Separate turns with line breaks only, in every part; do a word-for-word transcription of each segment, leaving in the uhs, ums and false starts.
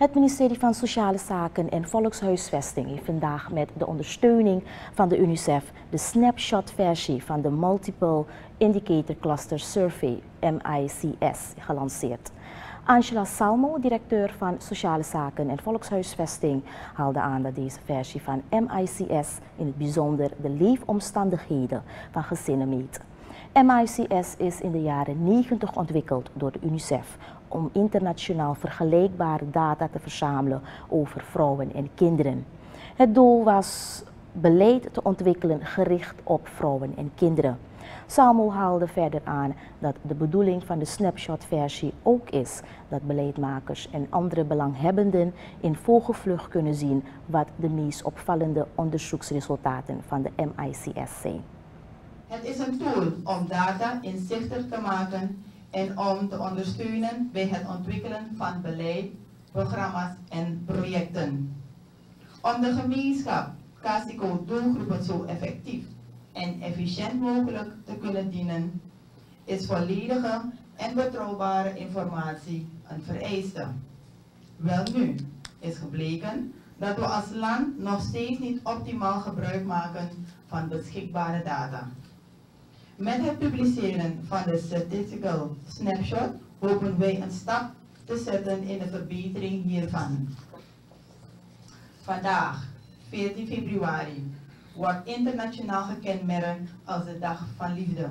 Het ministerie van Sociale Zaken en Volkshuisvesting heeft vandaag met de ondersteuning van de UNICEF de snapshot-versie van de Multiple Indicator Cluster Survey M I C S gelanceerd. Angela Salmo, directeur van Sociale Zaken en Volkshuisvesting, haalde aan dat deze versie van M I C S in het bijzonder de leefomstandigheden van gezinnen meet. M I C S is in de jaren negentig ontwikkeld door de UNICEF om internationaal vergelijkbare data te verzamelen over vrouwen en kinderen. Het doel was beleid te ontwikkelen gericht op vrouwen en kinderen. Salmo haalde verder aan dat de bedoeling van de snapshot-versie ook is dat beleidmakers en andere belanghebbenden in vogelvlucht kunnen zien wat de meest opvallende onderzoeksresultaten van de M I C S zijn.
Het is een tool om data inzichtelijk te maken en om te ondersteunen bij het ontwikkelen van beleid, programma's en projecten. Om de gemeenschap Casico-doelgroepen zo effectief en efficiënt mogelijk te kunnen dienen, is volledige en betrouwbare informatie een vereiste. Welnu is gebleken dat we als land nog steeds niet optimaal gebruik maken van beschikbare data. Met het publiceren van de Statistical Snapshot hopen wij een stap te zetten in de verbetering hiervan. Vandaag, veertien februari, wordt internationaal gekenmerkt als de Dag van Liefde.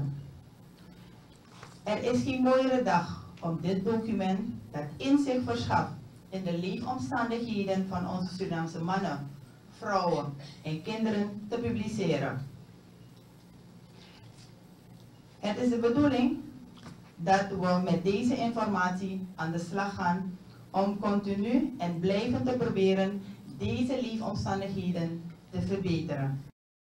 Er is geen mooiere dag om dit document dat inzicht verschaft in de leefomstandigheden van onze Surinaamse mannen, vrouwen en kinderen te publiceren. Het is de bedoeling dat we met deze informatie aan de slag gaan om continu en blijvend te proberen deze leefomstandigheden te verbeteren.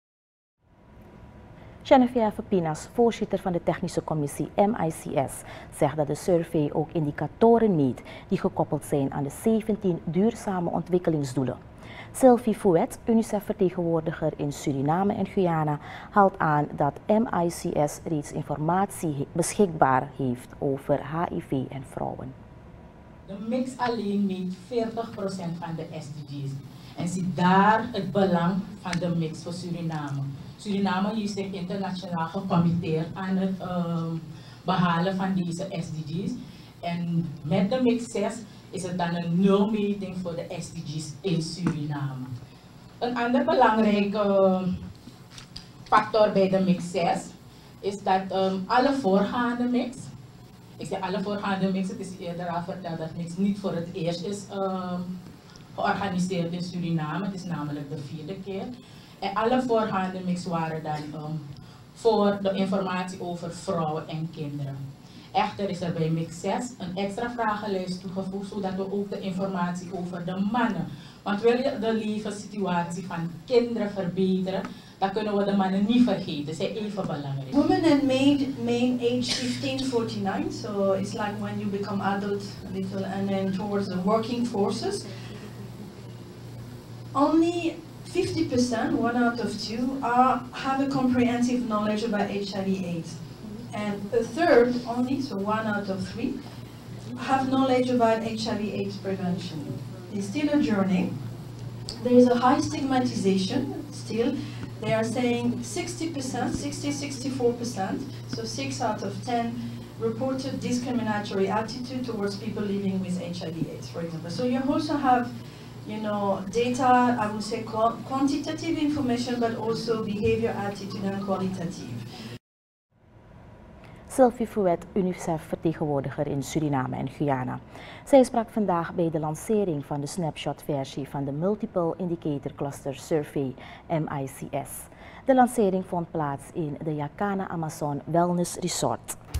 Geneviève Pinas, voorzitter van de technische commissie M I C S, zegt dat de survey ook indicatoren meet die gekoppeld zijn aan de zeventien duurzame ontwikkelingsdoelen. Sylvie Fouet, UNICEF-vertegenwoordiger in Suriname en Guyana, haalt aan dat M I C S reeds informatie beschikbaar heeft over H I V en vrouwen.
De mix alleen meet veertig procent van de S D G's en ziet daar het belang van de mix voor Suriname. Suriname heeft zich internationaal gecommitteerd aan het uh, behalen van deze S D G's en met de mix zes is het dan een nulmeting voor de S D G's in Suriname. Een ander belangrijke factor bij de mix zes is dat um, alle voorgaande mix, ik zeg alle voorgaande mix, het is eerder al verteld dat mix niet voor het eerst is um, georganiseerd in Suriname, het is namelijk de vierde keer. En alle voorgaande mix waren dan um, voor de informatie over vrouwen en kinderen. Echter is er bij mix zes een extra vragenlijst toegevoegd, zodat we ook de informatie over de mannen. Want wil je de levenssituatie van kinderen verbeteren, dan kunnen we de mannen niet vergeten. Ze zijn even belangrijk.
Women and men, men age fifteen to forty-nine, so it's like when you become adult a little and then towards the working forces. Only fifty percent, one out of two, are, have a comprehensive knowledge about H I V AIDS. And a third only, so one out of three, have knowledge about H I V AIDS prevention. It's still a journey. There is a high stigmatization still. They are saying sixty percent, sixty, sixty-four percent, so six out of ten reported discriminatory attitude towards people living with H I V AIDS, for example. So you also have, you know, data, I would say quantitative information, but also behavior, attitude, and qualitative.
Sylvie Fouet, UNICEF-vertegenwoordiger in Suriname en Guyana. Zij sprak vandaag bij de lancering van de snapshot-versie van de Multiple Indicator Cluster Survey M I C S. De lancering vond plaats in de Jacana Amazon Wellness Resort.